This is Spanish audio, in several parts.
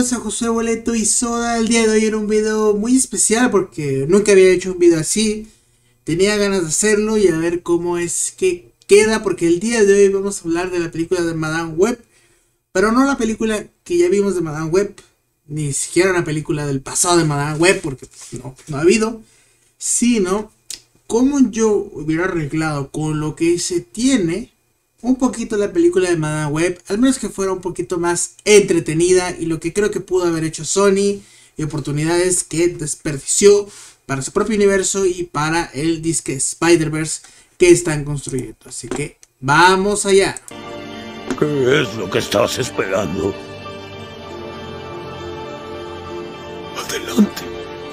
bienvenidos a José Boleto y Soda. El día de hoy era un video muy especial porque nunca había hecho un video así. Tenía ganas de hacerlo y a ver cómo es que queda, porque el día de hoy vamos a hablar de la película de Madame Web, pero no la película que ya vimos de Madame Web, ni siquiera una película del pasado de Madame Web, porque no ha habido, sino cómo yo hubiera arreglado con lo que se tiene un poquito la película de Madame Web, al menos que fuera un poquito más entretenida, y lo que creo que pudo haber hecho Sony y oportunidades que desperdició para su propio universo y para el disque Spider-Verse que están construyendo. Así que vamos allá. ¿Qué es lo que estás esperando? Adelante.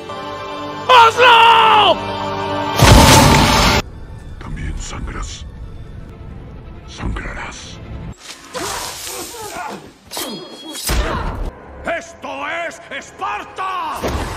¡Hazlo! También sangras. Sangrarás. ¡Esto es Esparta!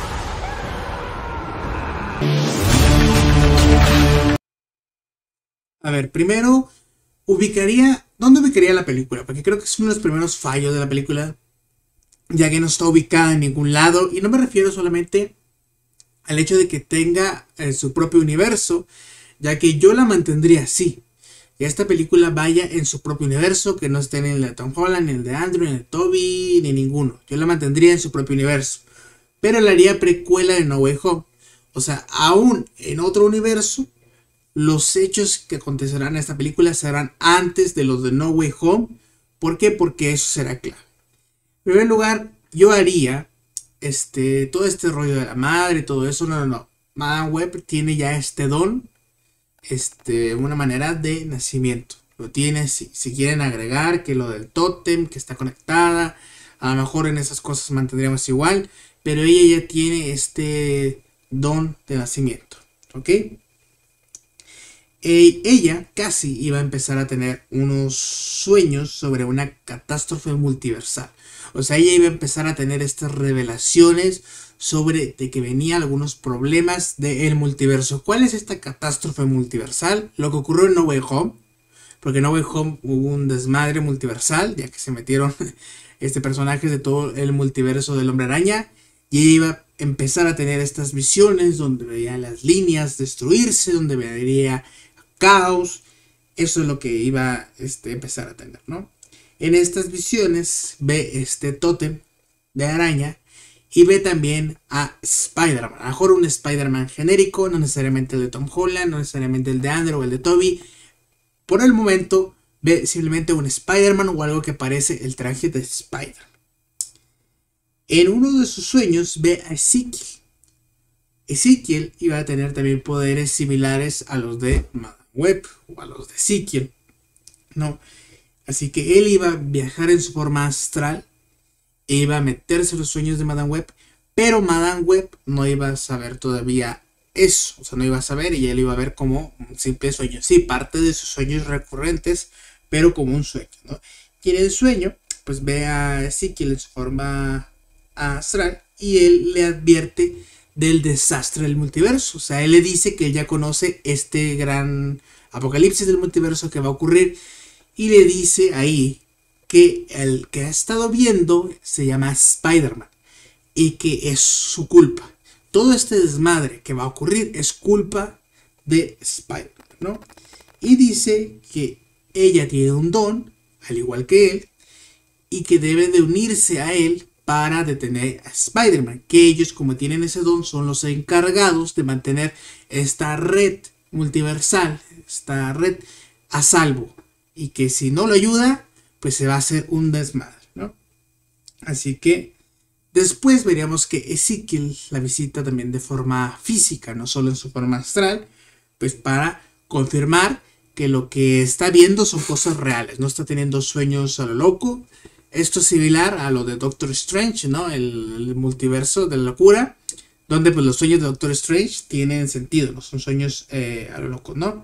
A ver, primero ¿dónde ubicaría la película? Porque creo que es uno de los primeros fallos de la película, ya que no está ubicada en ningún lado, y no me refiero solamente al hecho de que tenga su propio universo, ya que yo la mantendría así. Que esta película vaya en su propio universo, que no esté en el de Tom Holland, ni el de Andrew, ni el de Toby, ni ninguno. Yo la mantendría en su propio universo, pero la haría precuela de No Way Home. O sea, aún en otro universo, los hechos que acontecerán en esta película serán antes de los de No Way Home. ¿Por qué? Porque eso será clave. En primer lugar, yo haría todo este rollo de la madre y todo eso. No. Madame Web tiene ya este don, una manera de nacimiento. Lo tiene, si quieren agregar que lo del tótem, que está conectada, a lo mejor en esas cosas mantendríamos igual, pero ella ya tiene este don de nacimiento, ¿ok? Ella casi iba a empezar a tener unos sueños sobre una catástrofe multiversal. O sea, ella iba a empezar a tener estas revelaciones sobre de que venían algunos problemas del multiverso. ¿Cuál es esta catástrofe multiversal? Lo que ocurrió en No Way Home. Porque en No Way Home hubo un desmadre multiversal, ya que se metieron personajes de todo el multiverso del Hombre Araña. Y ella iba a empezar a tener estas visiones donde veía las líneas destruirse, donde vería caos. Eso es lo que iba a empezar a tener, ¿no? En estas visiones ve este tótem de araña y ve también a Spider-Man. A lo mejor un Spider-Man genérico, no necesariamente el de Tom Holland, no necesariamente el de Andrew o el de Toby. Por el momento ve simplemente un Spider-Man o algo que parece el traje de Spider-Man. En uno de sus sueños ve a Ezekiel. Ezekiel iba a tener también poderes similares a los de Madame Web o a los de Ezekiel, ¿no? Así que él iba a viajar en su forma astral e iba a meterse en los sueños de Madame Web, pero Madame Web no iba a saber todavía eso, o sea, no iba a saber, y él iba a ver como un simple sueño. Sí, parte de sus sueños recurrentes, pero como un sueño, ¿no? Y en el sueño, pues ve a Ezekiel en su forma astral y él le advierte del desastre del multiverso. O sea, él le dice que él ya conoce este gran apocalipsis del multiverso que va a ocurrir, y le dice ahí que el que ha estado viendo se llama Spider-Man y que es su culpa. Todo este desmadre que va a ocurrir es culpa de Spider-Man, ¿no? Y dice que ella tiene un don, al igual que él, y que debe de unirse a él para detener a Spider-Man. Que ellos, como tienen ese don, son los encargados de mantener esta red multiversal, esta red a salvo. Y que si no lo ayuda, pues se va a hacer un desmadre, ¿no? Así que después veríamos que Ezekiel la visita también de forma física, no solo en su forma astral, pues para confirmar que lo que está viendo son cosas reales, no está teniendo sueños a lo loco. Esto es similar a lo de Doctor Strange, ¿no? El multiverso de la locura, donde pues los sueños de Doctor Strange tienen sentido, no son sueños a lo loco, ¿no?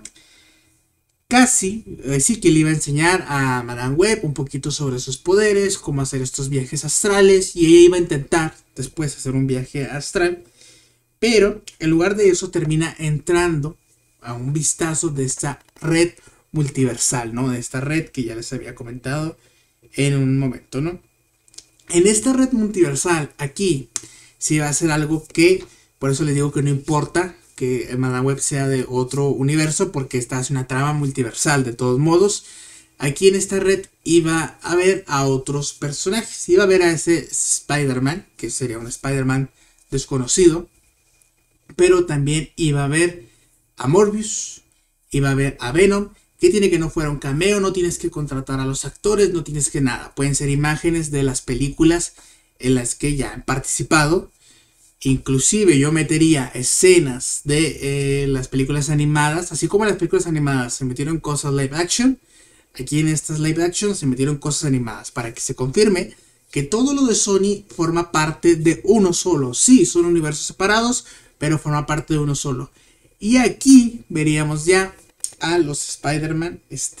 Casi sí que le iba a enseñar a Madame Web un poquito sobre sus poderes, cómo hacer estos viajes astrales, y ella iba a intentar después hacer un viaje astral, pero en lugar de eso termina entrando a un vistazo de esta red multiversal, ¿no? De esta red que ya les había comentado en un momento, ¿no? En esta red multiversal, aquí, sí va a ser algo que, por eso les digo que no importa que Madame Web sea de otro universo, porque esta es una trama multiversal de todos modos. Aquí en esta red iba a ver a otros personajes. Iba a ver a ese Spider-Man, que sería un Spider-Man desconocido. Pero también iba a ver a Morbius, iba a ver a Venom. ¿Qué tiene que no fuera un cameo? No tienes que contratar a los actores, no tienes que nada. Pueden ser imágenes de las películas en las que ya han participado. Inclusive yo metería escenas de las películas animadas, así como en las películas animadas se metieron cosas live action. Aquí en estas live action se metieron cosas animadas para que se confirme que todo lo de Sony forma parte de uno solo. Sí, son universos separados, pero forma parte de uno solo. Y aquí veríamos ya a los Spider-Man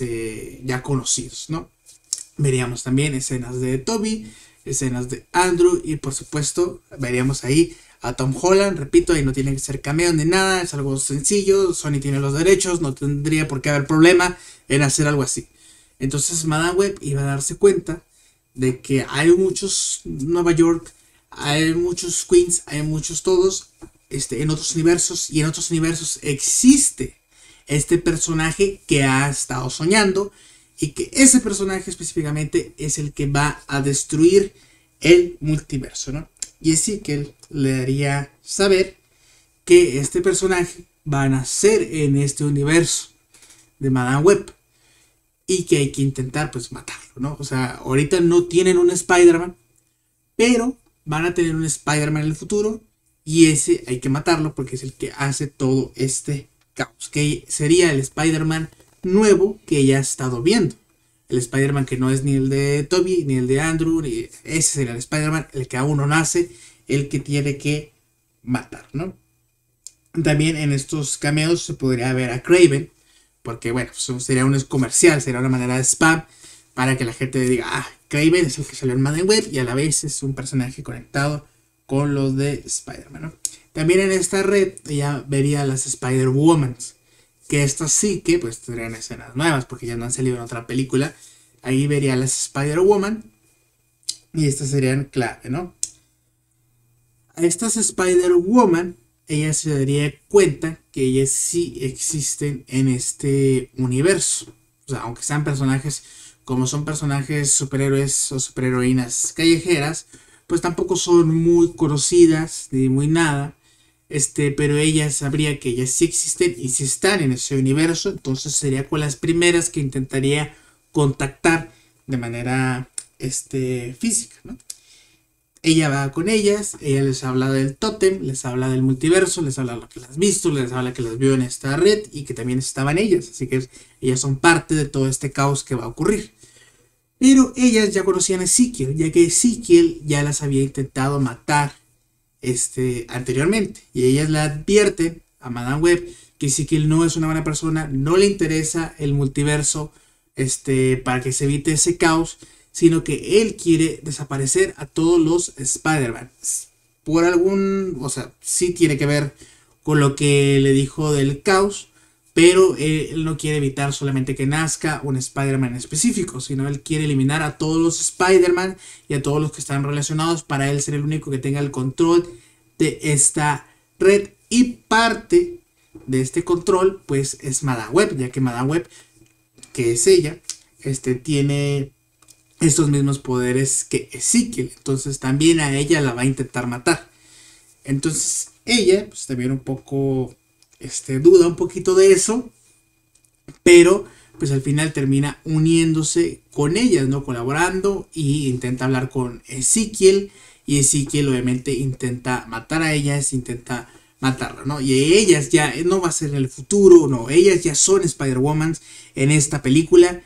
ya conocidos, ¿no? Veríamos también escenas de Tobey, escenas de Andrew y por supuesto veríamos ahí a Tom Holland. Repito, ahí no tiene que ser cameo ni nada, es algo sencillo. Sony tiene los derechos, no tendría por qué haber problema en hacer algo así. Entonces Madame Web iba a darse cuenta de que hay muchos Nueva York, hay muchos Queens, hay muchos todos en otros universos, y en otros universos existe este personaje que ha estado soñando, y que ese personaje específicamente es el que va a destruir el multiverso, ¿no? Y así que él le daría saber que este personaje va a nacer en este universo de Madame Web y que hay que intentar pues matarlo, ¿no? O sea, ahorita no tienen un Spider-Man, pero van a tener un Spider-Man en el futuro, y ese hay que matarlo porque es el que hace todo este caos, que sería el Spider-Man nuevo que ella ha estado viendo. El Spider-Man que no es ni el de Tobey, ni el de Andrew, ese sería el Spider-Man, el que aún no nace, el que tiene que matar, ¿no? También en estos cameos se podría ver a Kraven, porque bueno, sería un comercial, sería una manera de spam para que la gente diga, ah, Kraven es el que salió en Madame Web y a la vez es un personaje conectado con los de Spider-Man, ¿no? También en esta red ya vería a las Spider-Womans, que estas sí que pues tendrían escenas nuevas porque ya no han salido en otra película. Ahí vería a las Spider-Woman y estas serían clave, ¿no? A estas Spider-Woman, ella se daría cuenta que ellas sí existen en este universo. O sea, aunque sean personajes, como son personajes superhéroes o superheroínas callejeras, pues tampoco son muy conocidas ni muy nada. Pero ella sabría que ellas sí existen y sí están en ese universo. Entonces sería con las primeras que intentaría contactar de manera física, ¿no? Ella va con ellas, ella les habla del tótem, les habla del multiverso, les habla lo que las has visto, les habla que las vio en esta red y que también estaban ellas. Así que ellas son parte de todo este caos que va a ocurrir. Pero ellas ya conocían a Ezekiel, ya que Ezekiel ya las había intentado matar anteriormente. Y ellas le advierten a Madame Web que Ezekiel no es una buena persona, no le interesa el multiverso para que se evite ese caos, sino que él quiere desaparecer a todos los Spider-Man. Por o sea, sí tiene que ver con lo que le dijo del caos, pero él no quiere evitar solamente que nazca un Spider-Man específico, sino él quiere eliminar a todos los Spider-Man y a todos los que están relacionados para él ser el único que tenga el control de esta red. Y parte de este control pues es Madame Web, ya que Madame Web, que es ella, tiene estos mismos poderes que Ezekiel. Entonces también a ella la va a intentar matar. Entonces ella pues también un poco duda un poquito de eso, pero pues al final termina uniéndose con ellas, ¿no? Colaborando, y intenta hablar con Ezekiel, y Ezekiel obviamente intenta matar a ellas, intenta matarla, ¿no? Y ellas ya no va a ser en el futuro, no, ellas ya son Spider-Woman en esta película.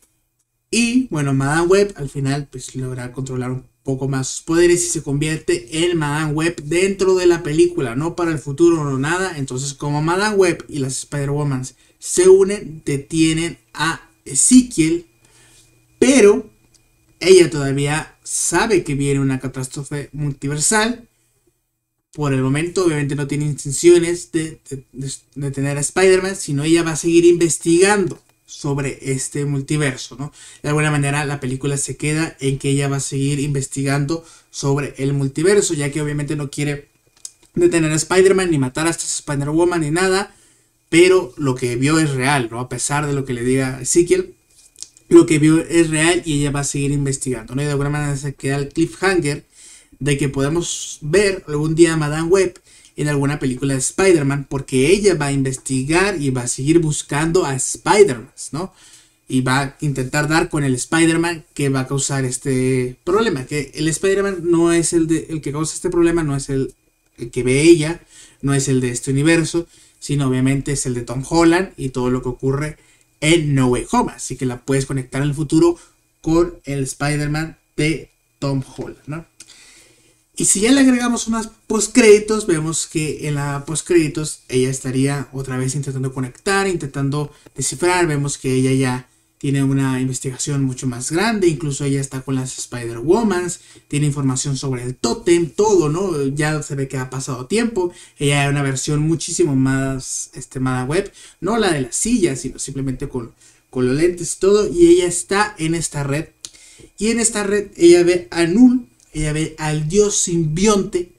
Y bueno, Madame Web al final pues logra controlar un poco más sus poderes y se convierte en Madame Web dentro de la película, no para el futuro, no nada. Entonces, como Madame Web y las Spider-Woman se unen, detienen a Ezekiel, pero ella todavía sabe que viene una catástrofe multiversal. Por el momento obviamente no tiene intenciones de tener a Spider-Man, sino ella va a seguir investigando sobre este multiverso, ¿no? De alguna manera la película se queda en que ella va a seguir investigando sobre el multiverso, ya que obviamente no quiere detener a Spider-Man ni matar a esta Spider-Woman ni nada, pero lo que vio es real, ¿no? A pesar de lo que le diga Ezekiel, lo que vio es real y ella va a seguir investigando, ¿no? Y de alguna manera se queda el cliffhanger de que podemos ver algún día a Madame Web en alguna película de Spider-Man, porque ella va a investigar y va a seguir buscando a Spider-Man, ¿no? Y va a intentar dar con el Spider-Man que va a causar este problema, que el Spider-Man no es el que causa este problema, no es el que ve ella, no es el de este universo, sino obviamente es el de Tom Holland y todo lo que ocurre en No Way Home, así que la puedes conectar en el futuro con el Spider-Man de Tom Holland, ¿no? Y si ya le agregamos unas postcréditos, vemos que en la postcréditos ella estaría otra vez intentando conectar, intentando descifrar. Vemos que ella ya tiene una investigación mucho más grande, incluso ella está con las Spider-Womans, tiene información sobre el tótem, todo, ¿no? Ya se ve que ha pasado tiempo. Ella es una versión muchísimo más Madame Web, no la de la silla, sino simplemente con los lentes y todo. Y ella está en esta red, y en esta red ella ve a Null. Ella ve al dios simbionte,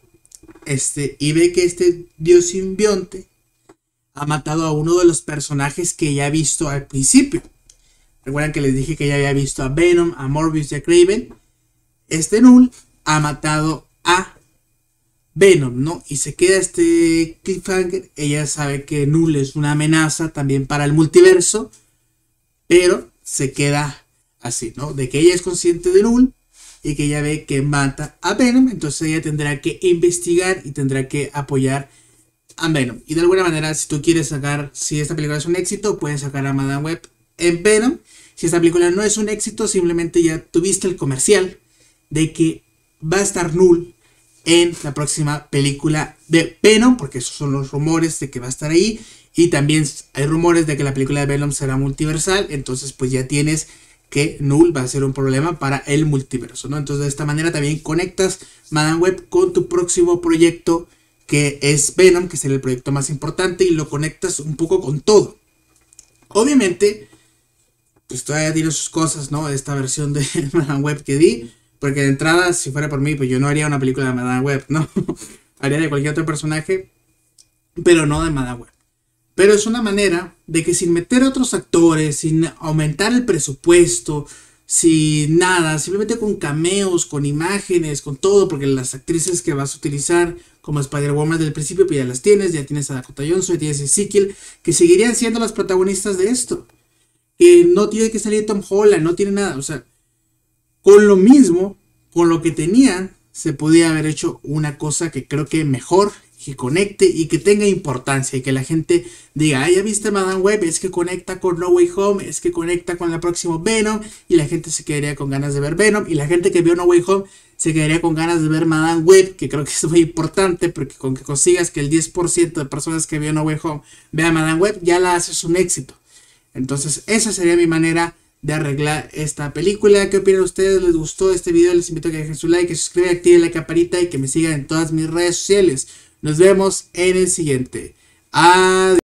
y ve que este dios simbionte ha matado a uno de los personajes que ella ha visto al principio. Recuerdan que les dije que ella había visto a Venom, a Morbius y a Kraven. Null ha matado a Venom, ¿no? Y se queda este cliffhanger. Ella sabe que Null es una amenaza también para el multiverso, pero se queda así, ¿no? De que ella es consciente de Null y que ella ve que mata a Venom, entonces ella tendrá que investigar y tendrá que apoyar a Venom. Y de alguna manera, si tú quieres sacar, si esta película es un éxito, puedes sacar a Madame Web en Venom. Si esta película no es un éxito, simplemente ya tuviste el comercial de que va a estar Null en la próxima película de Venom, porque esos son los rumores de que va a estar ahí. Y también hay rumores de que la película de Venom será multiversal, entonces pues ya tienes que Null va a ser un problema para el multiverso, ¿no? Entonces de esta manera también conectas Madame Web con tu próximo proyecto, que es Venom, que será el proyecto más importante, y lo conectas un poco con todo. Obviamente, pues todavía tiene sus cosas, ¿no? Esta versión de Madame Web que di, porque de entrada, si fuera por mí, pues yo no haría una película de Madame Web, ¿no? Haría de cualquier otro personaje, pero no de Madame Web. Pero es una manera de que sin meter a otros actores, sin aumentar el presupuesto, sin nada, simplemente con cameos, con imágenes, con todo, porque las actrices que vas a utilizar como Spider-Woman del principio, pues ya tienes a Dakota Johnson, ya tienes a Ezekiel, que seguirían siendo las protagonistas de esto. Que no tiene que salir Tom Holland, no tiene nada, o sea, con lo mismo, con lo que tenían, se podía haber hecho una cosa que creo que mejor, que conecte y que tenga importancia y que la gente diga, ah, ya viste Madame Web, es que conecta con No Way Home, es que conecta con la próxima Venom, y la gente se quedaría con ganas de ver Venom, y la gente que vio No Way Home se quedaría con ganas de ver Madame Web, que creo que es muy importante, porque con que consigas que el 10% de personas que vio No Way Home vea Madame Web, ya la haces un éxito. Entonces esa sería mi manera de arreglar esta película. ¿Qué opinan ustedes? ¿Les gustó este video? Les invito a que dejen su like, que se suscriban, activen la campanita y que me sigan en todas mis redes sociales. Nos vemos en el siguiente. Adiós.